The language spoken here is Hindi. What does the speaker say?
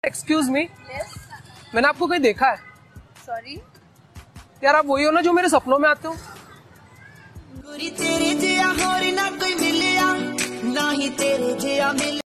एक्सक्यूज मी, यस, मैंने आपको कहीं देखा है। सॉरी। यार आप वही हो ना जो मेरे सपनों में आते हो? तेरे जिया होर ना कोई मिलिया, ना ही तेरे जिया मिल